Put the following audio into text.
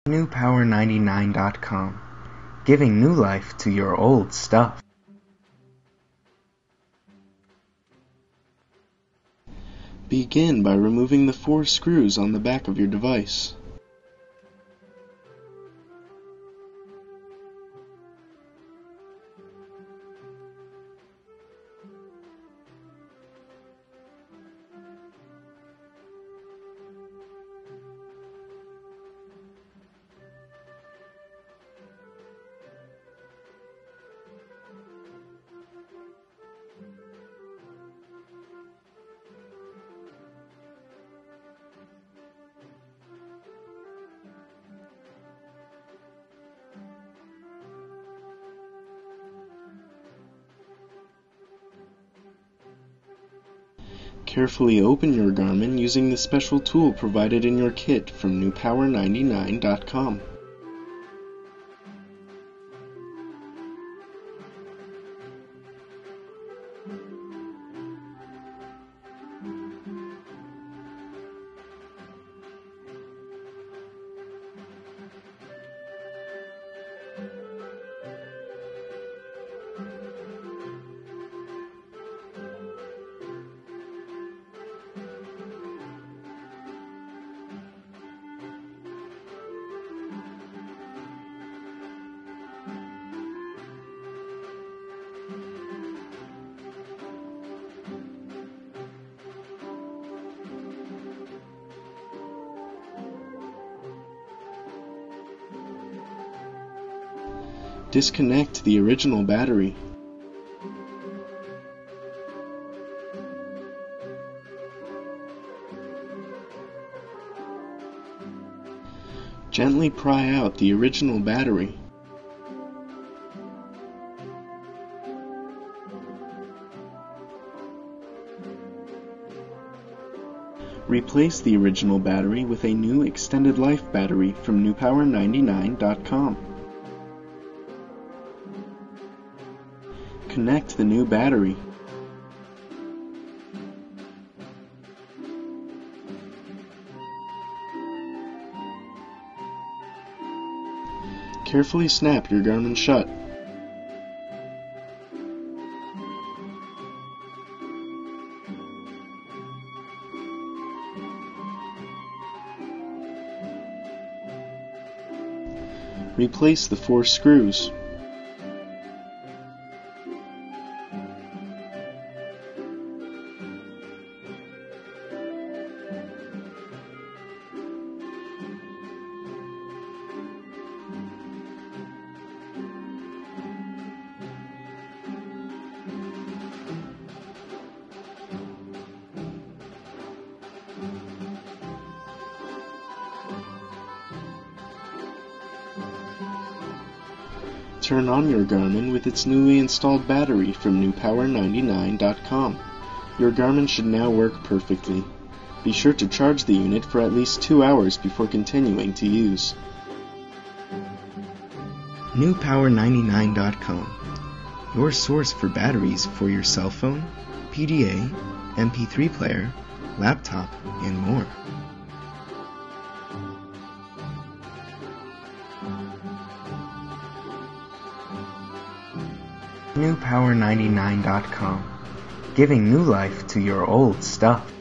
NewPower99.com, giving new life to your old stuff. Begin by removing the 4 screws on the back of your device. Carefully open your Garmin using the special tool provided in your kit from NewPower99.com. Disconnect the original battery. Gently pry out the original battery. Replace the original battery with a new extended life battery from NewPower99.com. Connect the new battery. Carefully snap your Garmin shut. Replace the 4 screws. Turn on your Garmin with its newly installed battery from NewPower99.com. Your Garmin should now work perfectly. Be sure to charge the unit for at least 2 hours before continuing to use. NewPower99.com, your source for batteries for your cell phone, PDA, MP3 player, laptop, and more. NewPower99.com, giving new life to your old stuff.